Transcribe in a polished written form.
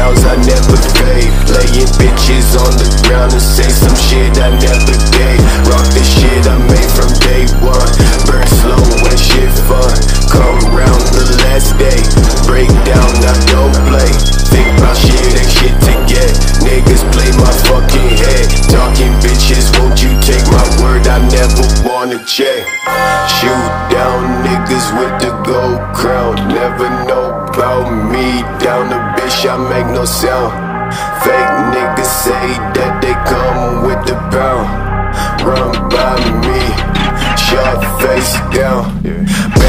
pounds, I never fade. Laying bitches on the ground and say some shit I never gave. Rock the shit I made from day one. Burn slow when shit fun. Come round the last day. Break down, I don't play. Think about shit, ain't shit to get. Niggas play my fucking head. Talking bitches, won't you take my word? I never wanna check. Shoot down niggas with the gold crown. Never know about me. Down the bitch, I make no sound. Fake niggas say that they come with the pound. Run by me, shot face down.